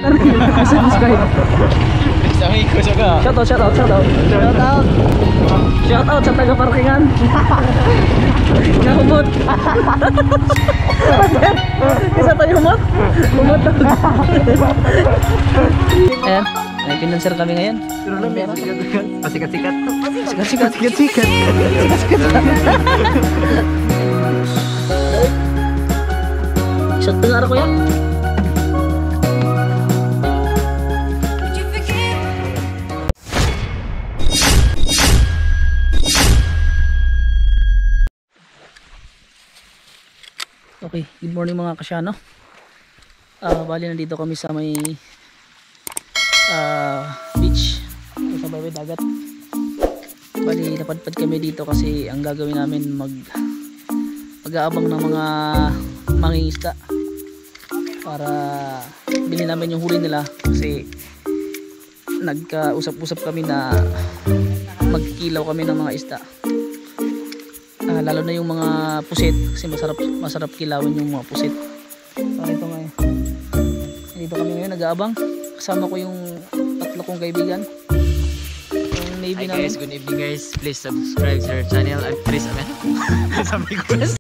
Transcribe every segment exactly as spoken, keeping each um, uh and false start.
Subscribe. Sabi ko siya ka. Shout out, shout out, shout out. Shout out. Shout out sa taga parkingan. Nahumot. Isa tayo humot. Humot. Ayan, may pinanser kami ngayon. Pero lang yan. Pasikat-sikat. Sikat, sikat, sikat, sikat. Isang tengar ko yan. Okay, good morning mga kasyano. Uh, bali nandito kami sa may uh, beach sa bawah dagat. Bali napadpad kami dito kasi ang gagawin namin mag mag-aabang ng mga mangingisda para bilhin namin yung huli nila kasi nagkausap-usap kami na magkilaw kami ng mga isda. Uh, lalo na yung mga pusit kasi masarap masarap kilawin yung mga pusit. So ito nga eh. Dito kami ngayon nag-aabang. Kasama ko yung tatlo kong kaibigan. Yung Navy Hi guys, namin. good evening guys. Please subscribe to our channel. I'm Chris Amen. Sabi ko na.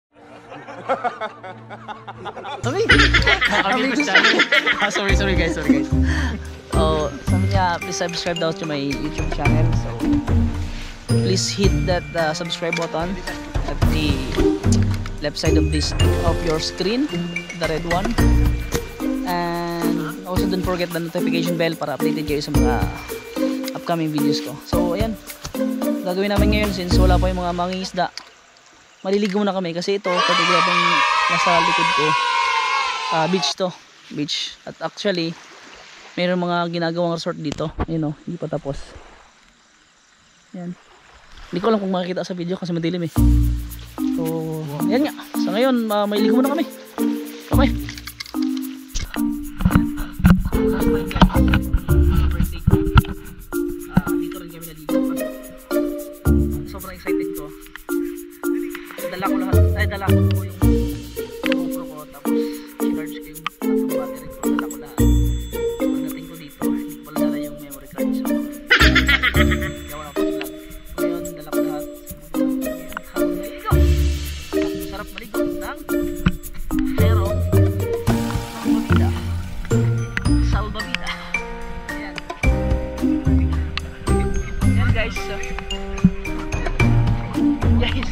Sabi! Sabi ko channel. Ah, sorry, sorry guys, sorry guys. Oh, sabi niya, please subscribe daw to my YouTube channel. So please hit that uh, subscribe button at the left side of this of your screen, the red one, and also don't forget the notification bell para updated kayo sa mga upcoming videos ko. So ayan, gagawin namin ngayon since wala pa yung mga mangingisda. Maliligo na kami kasi ito particular itong nasa likod ko, uh, beach to beach at actually mayroon mga ginagawang resort dito. Ayun o, hindi pa tapos. Yan. Hindi ko alam kung makikita sa video kasi madilim eh. So, yan nga. Sa ngayon, uh, may ligo muna kami. Okay. Uh, dito rin kami naligo. Sobrang excited ko. Dala ko lahat. Ay, dala ko yung GoPro ko. Tapos, charge ko yung tatlong battery ko. Dala ko lahat. Pagdating ko dito, hindi ko pala dala yung memory card. So, gawa na ko vlog. Ngayon, dala ko lahat. Habang maligo. Sarap maligo ng pero salbabida. Salbabida. Ayan. Ayan guys. So, guys.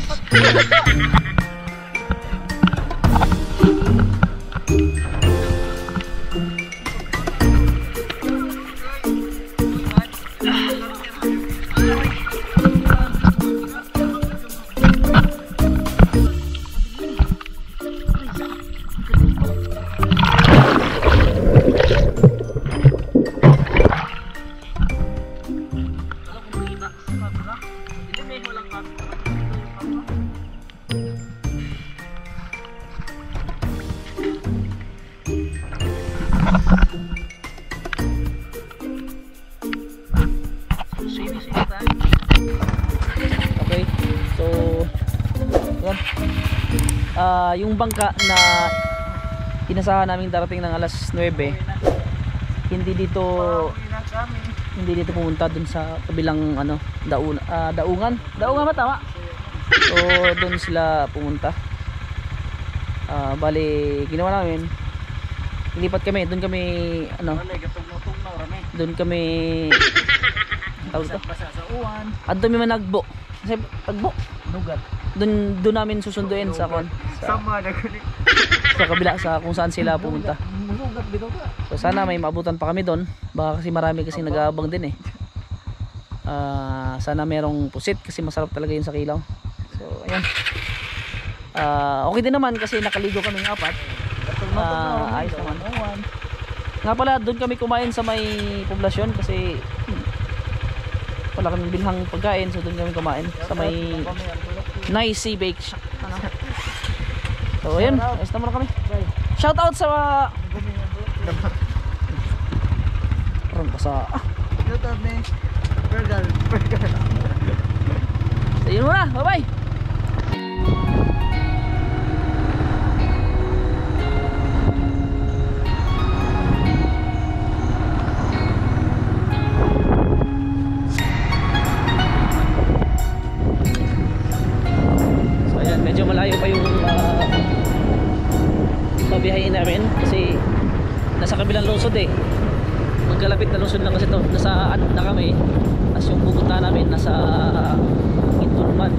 Okay, so yan. Uh, yung bangka na inasahan namin darating ng alas nuwebe, hindi dito hindi dito pumunta dun sa kabilang ano, daun, uh, daungan. Daungan ba tama? So dun sila pumunta. Uh, bali ginawa namin, ilipat kami, dun kami ano, dun kami tawag ito? At doon may managbo. Kasi tagbo, nugat. Doon doon namin susunduin sa kon. Sa, sa kabila sa kung saan sila pumunta. So sana may maabutan pa kami doon. Baka kasi marami kasi nag-aabang din eh. Uh, sana merong pusit kasi masarap talaga yun sa kilaw. So ayan. Uh, okay din naman kasi nakaligo kaming apat. Uh, ayos naman. Nga pala doon kami kumain sa may poblasyon kasi wala kaming bilhang pagkain, so doon kami kumain sa may Nice Sea Bake Shop. Ano? So ayun, ayos naman kami. Shout out sa parang basa. Shout out ni Burger Burger. So yun muna, bye bye. silang lungsod eh. Magkalapit na lungsod lang kasi to. Nasa ano na kami. As yung pupunta namin nasa Inturman.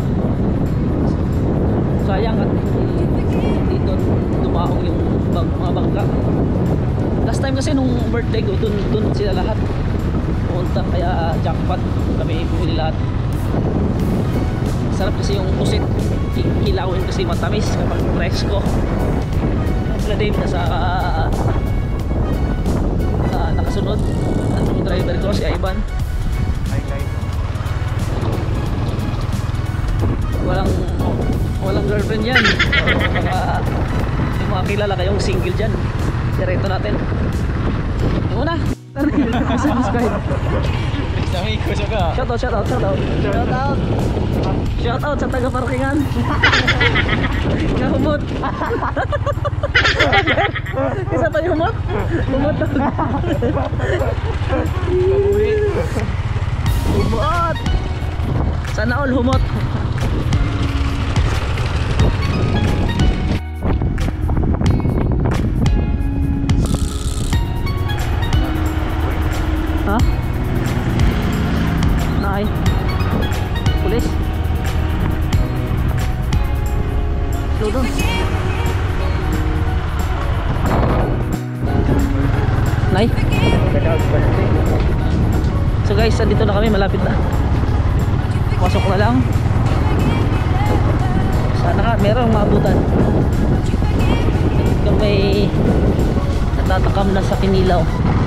Sayang at dito dumaong yung bang, mga bangka. Last time kasi nung birthday ko, dun, dun sila lahat pumunta, kaya jackpot kami pumili lahat. Sarap kasi yung pusit, kilawin kasi matamis kapag fresco. Sila Dave nasa uh, uh, nakasunod at yung driver ko si Ivan. Walang walang girlfriend yan. Baka yung mga kilala kayong single dyan, direto natin. Yung una subscribe. Shout out, shout out, shout out. Shout out. Shout out sa taga-parkingan. Humot. Isa pa yung humot. Humot. Humot. Sana all humot. Ha? Naay. Pulis. Slow down. Nay. So guys, dito na kami, malapit na. Pasok na lang. Sana ka merong maabutan. Kami natatakam na sa Kinilaw.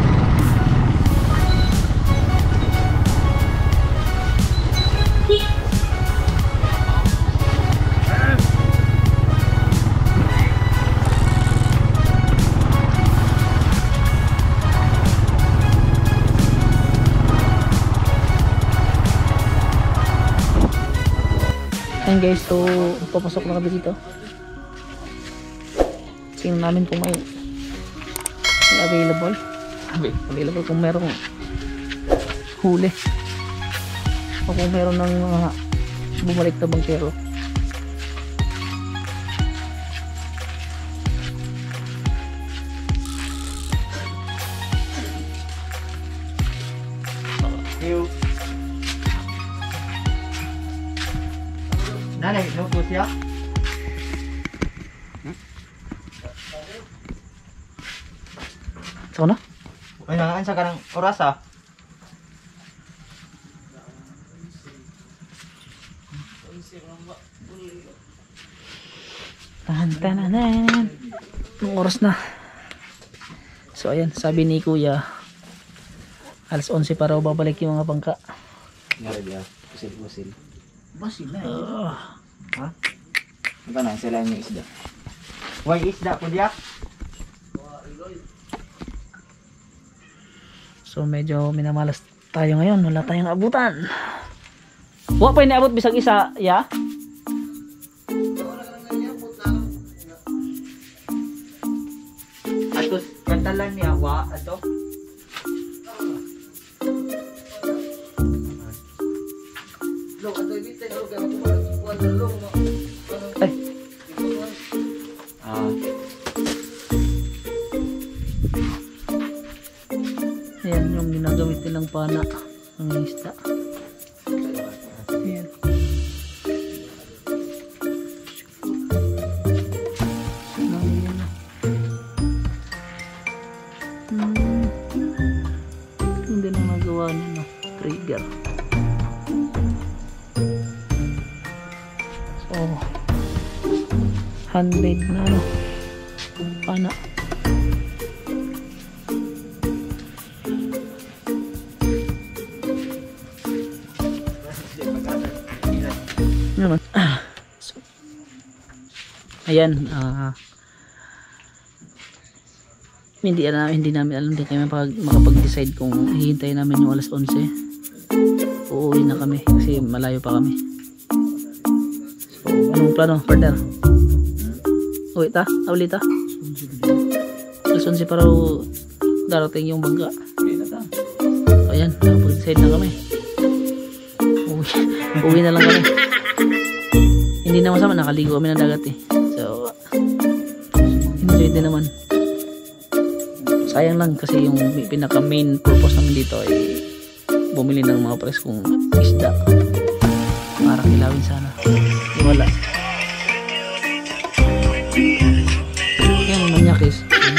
Ayan guys, so papasok na kami dito. Tingnan namin kung may, may available available kung merong huli o kung meron ng mga bumalik na bangkero. Nanay, no po siya? So na? May nangaan ka ng oras ah. Tan-tan-tan. Anong oras na? So ayan, sabi ni Kuya alas onse para babalik yung mga bangka. Ngari dia, pusil-pusil. Basil na uh, Ha? Ito na, sila yung isda. Why isda po dia? So medyo minamalas tayo ngayon, wala tayong abutan. Wa pa inaabot bisag isa, ya? Atos, kantalan niya, wa, ato? Ay. Ah. Ayan yung ginagamit nilang pana ng isda. Ayan. Ayan. Hmm. Hindi na magawa niya, no? Trigger. So, handmade na ano, pana. Naman. So, ayan, ah, uh, hindi, uh, hindi namin alam din kami makapag, makapag-decide kung hihintayin namin yung alas onse. Uuwi na kami kasi malayo pa kami. So, anong plano, partner? Uwi ta? Uli ta? alas onse para darating yung bangka. So, ayan, nakapag-decide na kami. Uwi, uwi na lang kami. Hindi na masama, nakaligo kami ng dagat eh. So, enjoy din naman. sayang lang kasi yung pinaka main purpose namin dito ay bumili ng mga preskong isda para kilawin sana. Di wala. Yan, manyakis.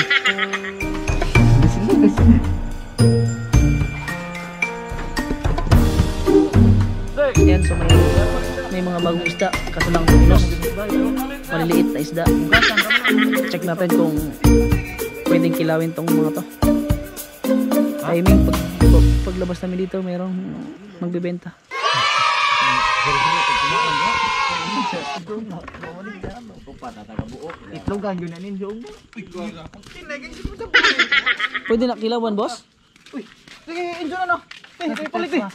Yan, so may, may mga bagong isda kaso lang nos maliliit na isda. Check natin kung pwedeng kilawin tong mga to. Timing pag, pag paglabas namin dito merong magbebenta. Itlogan yun na ninyo. Pwede na kilawan, boss? Uy, sige, enjoy na no. Eh, palit eh.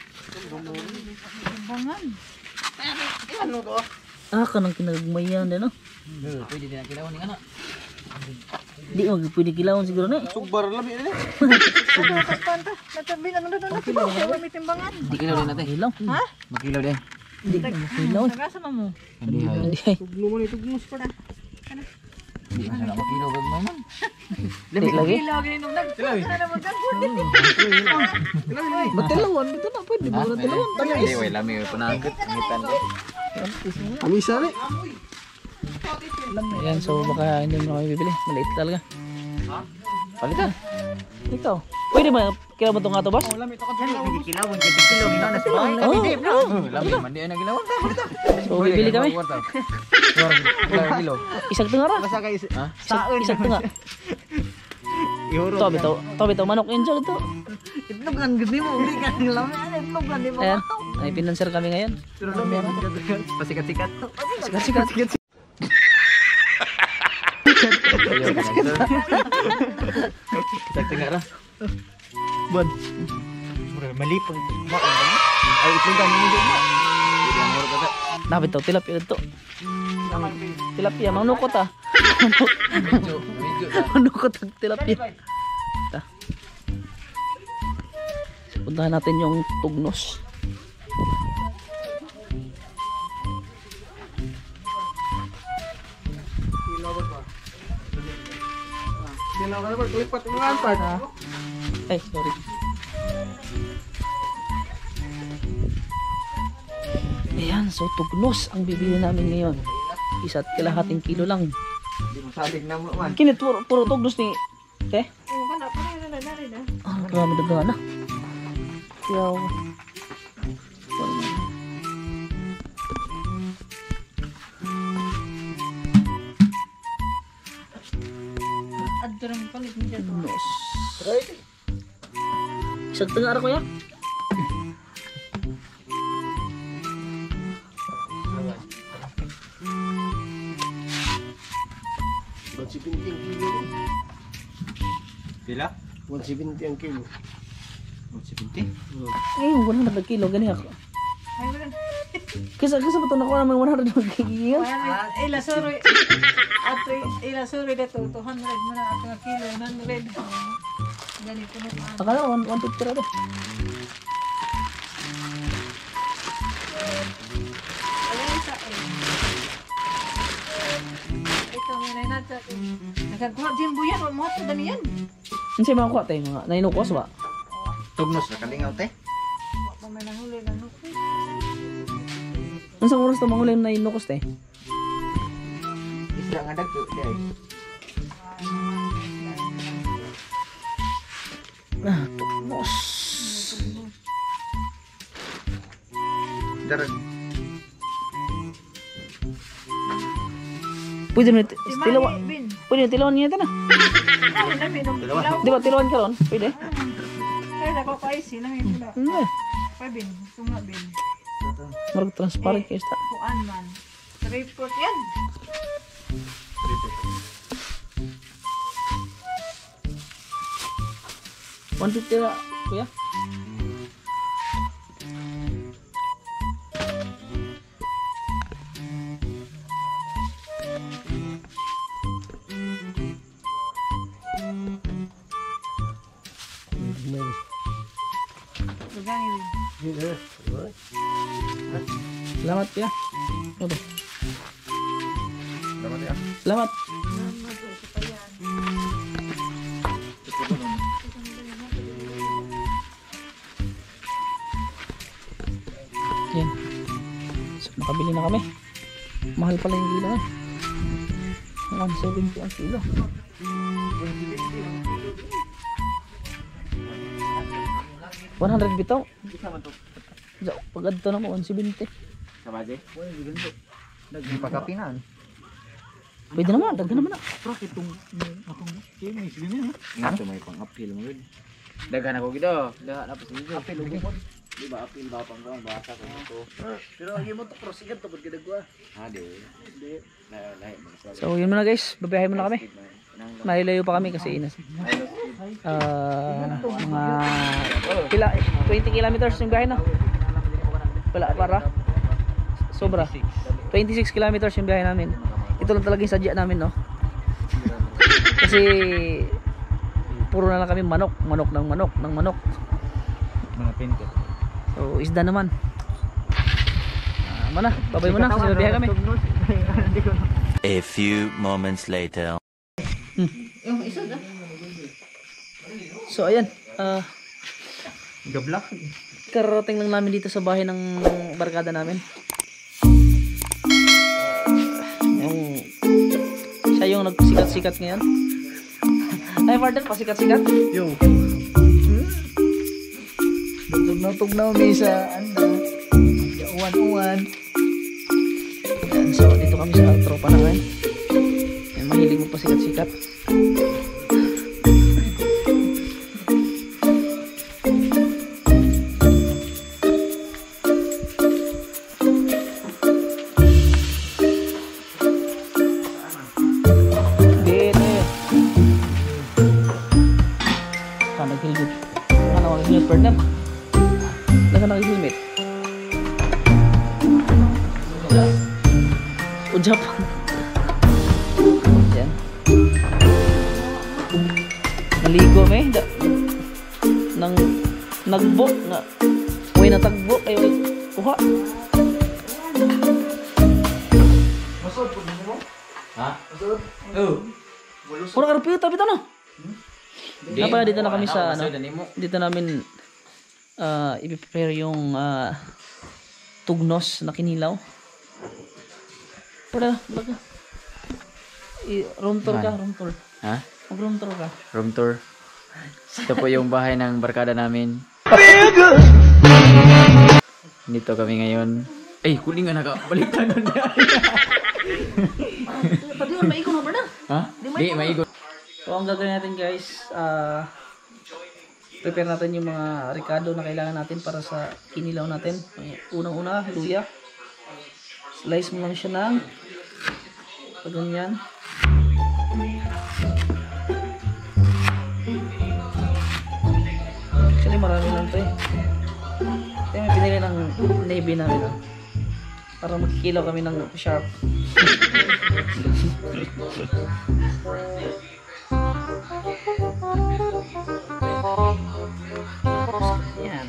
Ano to? Ah, kanang kinagmayan din, no? Pwede din ang kilawan ni anak. Di mo pwede kilawin siguro na. Sugbar labi na. Natabi na nandun na po. Kaya may timbangan. Di kilaw din natin. Kilaw. Ha? Makilaw din. Di mo kilaw. Nagasama mo. Hindi ay. Hindi ay. Tugnuman ito gnus pa na. Hindi na sila makilaw gag man. Di lagi. Ilaw ganyan nung nagpapala na naman kang Matilawan dito na pwede mo na tilawan. Hindi, way lami panangkot. Ngitan ko. Amisa ni. Ayan, so baka hindi mo na kami bibili. Maliit talaga. Palitan. Ikaw. Pwede ba kila mo itong ato, boss? Kilawan kay kilaw ni nanas ba? Oo. Lami man di ay nagilawan. So bibili kami. Kilaw. Isang tunga ra. Basta kay ha? Isang, isang tunga. Ito, bitaw. Ito, bitaw. Manok yun dyan. Ito. Itlog lang gud mo. Uli ka ng laman. Itlog lang di mo. Ayan. Ay, pinanser kami ngayon. Pero lami pasikat-sikat to. Sikat, sikat, sikat. Kita tengah lah. Bon. Malipong. Ay, ito kan ini juga. Jadi amor kata. Nah, bitaw. Tilapia ito. Tilapia. Manukot ah. Manukot ang tilapia. Ito. Puntahan natin yung tugnos. Ay, sorry. Ayan, so tugnos ang bibili namin ngayon. Isa't kalahating kilo lang. Di masalig na mo man. Kinit, puro, puro tugnos ni... Eh? Oo, kana pa rin na narin ah. Ah, marami daga na. Yaw. Adto rin palit mo dyan. Tugnos. Isang tanga ara ko ya. Pila? one seventy ang kilo. one seventy. Ay, one hundred kilo gani ako. Ay, wala. Kasi kasi ba ito nakuha naman one hundred kilo? Ay, lasuro. Ato, ilasuro dito. two hundred mo na. Ato nga kilo. one hundred. Ganito na pa. Akala one one fifty ra to. Ayan sa eh. Ito, may nainatsak eh. Nagkakuha din buyan. Wala mo ito dami yan. Ano siya mga kuha tayo mga nainukos ba? Tugnos na kalingaw te. Wala may nahuli lang. Ano sa oras ito mga ulit na inukos tayo? Isra nga dagko dai. Ah, tugnos. Darag. Pwede na Si tilawan. Manny, Bin. Pwede na tilawan niya ito na. Ay, nami, nung ilaw. Di ba tilawan ka ron? Pwede. Ay, nakapaisi. Nami, mula. Hindi. Ay, Bin. Tunga, Bin. Marag transparent kayo sa. Kuan man. Sa report yan. one fifty ra, kuya. Sugani, Bin. Selamat kuya. Oke. Dapat ya. Selamat. Salamat po sa payan. Nakabili na kami. Mahal pala yung kilo eh. one seventy ang kilo. one hundred bitaw. Pag adto na mo one seventy. Sabaje? Di pagkapinan. Pwede naman, daghan naman na. Bakit itong akong kinis ganyan? Ito may pang-appeal mo yun. Daghan ako gito. Daghan ako sa video. Appeal mo. Di ba appeal ba pang gawang basa ko ito? Pero ang mo to prosigan to pag ginagawa. Ah, di. Di. So yun muna guys, babiyahe muna kami. Malayo pa kami kasi inas. Ah, mga kila, twenty kilometers yung biyahe na. Wala para. Sobra. twenty-six kilometers yung biyahe namin. Ito lang talaga yung sadya namin, no? Kasi puro na lang kami manok, manok ng manok, ng manok. Mga pinto. So isda naman. Ah, mana, babay muna kasi babiyahe kami. A few moments later. Yung isa na. So ayan, ah Gablak. kararating lang namin dito sa bahay ng barkada namin. Yung siya yung nagsikat-sikat ngayon. Ay, partner, pasikat-sikat. Yo. Tugnaw-tugnaw may sa ano, uwan-uwan. Ayan, so dito kami sa tropa namin. Ayan, mahilig mo pasikat-sikat. Nag-helmet. Ano nag-helmet partner? Naka nag-helmet. O Japan. Yan. Naligo may da. Nang nagbo nga. Uy natagbo ayo kuha. Masod pud mo? Ha? Masod? Oh. Pura karpio tapi to no. Nga pala dito na kami sa ano, dito namin uh, i-prepare yung uh, tugnos na kinilaw. Para baga. I room tour ka, room tour. Ha? Mag-room tour ka. Room tour. Ito po yung bahay ng barkada namin. Dito kami ngayon. Eh, kuling nga nakabaliktad nun niya. Pati mo maikon na ba na? Ha? Di, maigo. So ang gagawin natin guys, uh, prepare natin yung mga ricado na kailangan natin para sa kinilaw natin. Unang-una, luya. Slice mo lang siya ng pag ganyan. Actually marami lang ito eh. Kaya may pinili ng navy namin ah. Para magkikilaw kami ng sharp. Yan.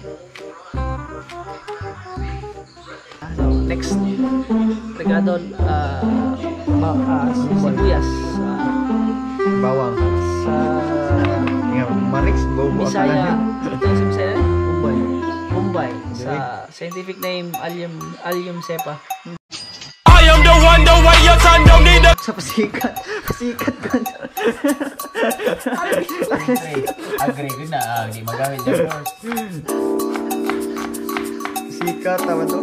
So, next regado uh, uh, sibuyas uh, Bawang. sa Nga, Marix, bobo. Bisaya. Ito yung sa Bisaya? Bombay. Bombay. Sa scientific name, Allium, Allium cepa. I am the one, the way your son don't need a. Sa pasikat. Pasikat ka. Agree ko na, hindi magamit yung force. Pasikat, tama to.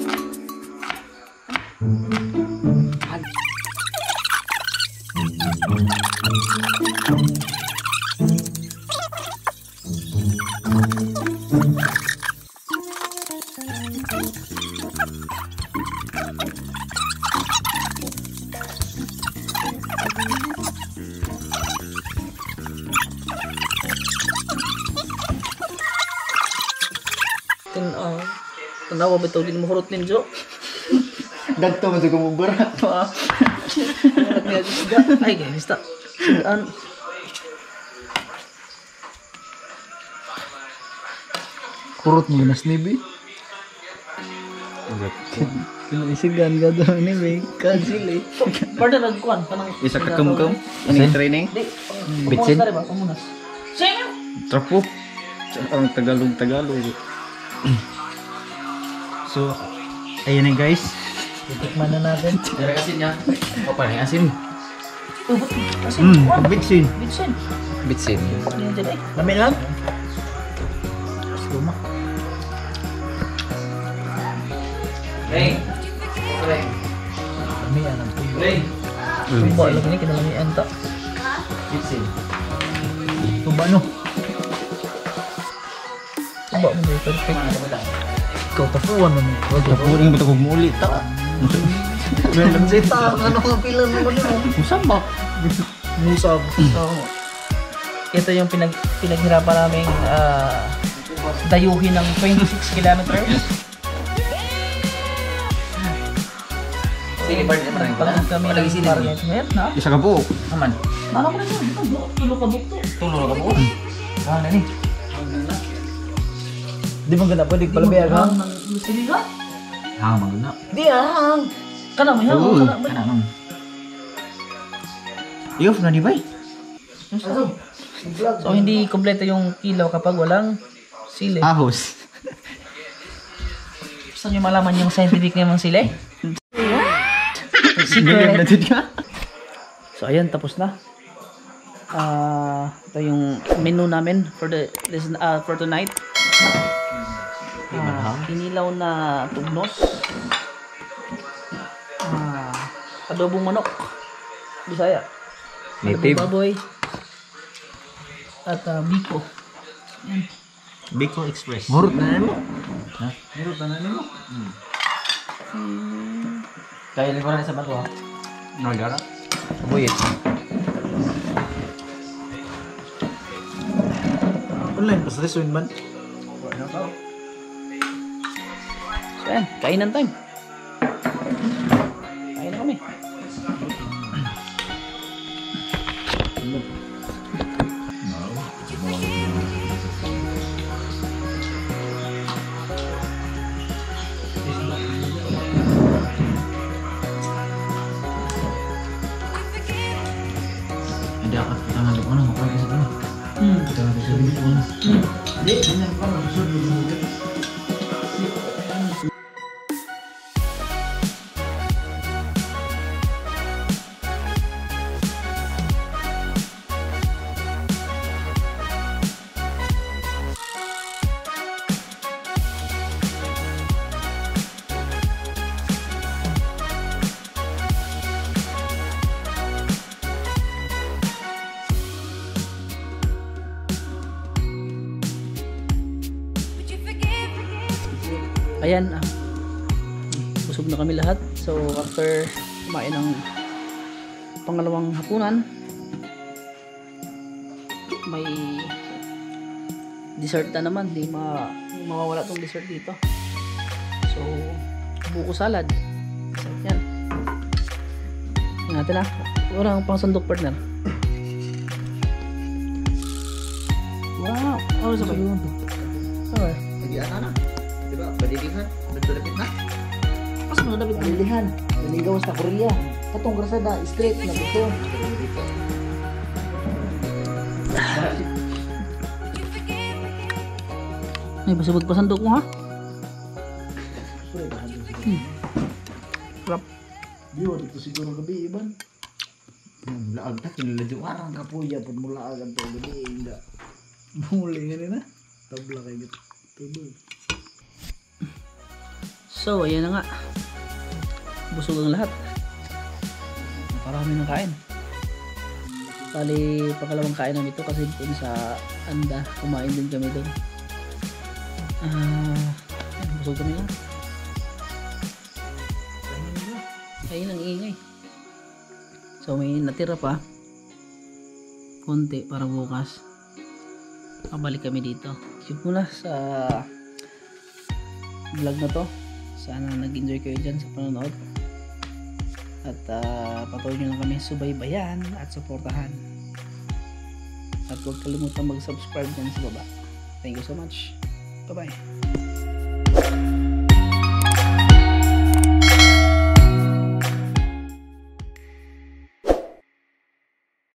Tanaw. Tanaw ba ito? Hindi mo hurot nin, Jo? Dagto mo sa kumuburat to ah. Ay, ganyan. Stop. Saan? Kurot mo na snibi. Isigan ka doon ni May. Kansil eh. Parda nagkuhan. Isa ka kumkum. Ano training? Di. Bitsin? Pamunas na rin ba? Pamunas. Sino? Trapo. Ang Tagalog Tagalog. So, ayan na guys. Titikman na natin. Dari asin niya. Apa nih asin? Ubot. Kasi, Hmm, wala. bitsin. Bitsin. Bitsin. Yan dyan eh. Lami lang. Luma. Reng. Reng. Lami yan ang tubo. Reng. Tuba lang ini kinalamian ta. Bitsin. Tuba no. Tuba mo dito. Perfect. Ikaw tapuan mo. Huwag tapuan mo takog mo ulit. Ta. Meron sita. Ano ka pila naman yun? Musabak. Musab. So, ito yung pinag pinaghirapan naming ah, dayuhin ng twenty-six kilometers. Sige, part naman. Pagod kami Lagi ng sini. target. Ngayon, na? Isa ka po. Aman. Nala ko na yun. Ito, tulo ka bukto. Tulong ka po. Ah, nani. Di mo ganda pwede palabiyag ha? Ang silihan. Hang maguna. Di ang. Kana mo yan. Oo. Kana mo. Kana nang. Iyo na di ba? So, hindi kompleto yung kilaw kapag walang sili. Ahos. Gusto nyo malaman yung scientific name ng sili? Ngayon na din ka. So, ayan, tapos na. Ah, ito yung menu namin for the this, uh, for tonight. Ah, inilaw na tugnos. Ah, adobong manok. Bisaya. Adobong Native. baboy. At ah, biko. Biko Express. Murot na mo. Ha? Murot na mo. Kaya liburan sa bato ha. Nagara. Buyit. Online pas restaurant man. So, ayan, kainan time. Kain na kami. Hindi ako tangan ko ano makuha sa ano. Hmm. Tangan ko sa dito ano. Di, ini pa na susud mo. Ayan, ah, busog na kami lahat. So, after kumain ng pangalawang hapunan, may dessert na naman. Di ma mawawala tong dessert dito. So, buko salad. Sarap yan. Tingnan natin ah. Walang pang sandok, partner. Wow! Oh, sa bayo. Okay. Lagi ana. Diba? Badilihan. Nagdulapit na. Mas mga dapat pamilihan. Naligaw sa Korea. Katong grasada, straight na dito. Ay, basabag pa sandok mo ha? Hmm. Crap. Yo, dito siguro gabi iban. Laag ta kinalajo arang kapuya pud mula agad to gabi inda. Muli nga na. Tabla kay git. Tuloy. So, ayan na nga. Busog ang lahat. Naparami ng kain. Bali, pangalawang kain namin ito kasi dun sa Anda, kumain din kami dun. Ah, ayan, busog kami nga. Ayun ang ingay. So, may natira pa. Konti para bukas. Pabalik kami dito. Yun muna sa vlog na to. Sana nag-enjoy kayo dyan sa panonood. At uh, patuloy nyo lang kami subaybayan at suportahan. At huwag kalimutan mag-subscribe dyan sa baba. Thank you so much. Bye bye.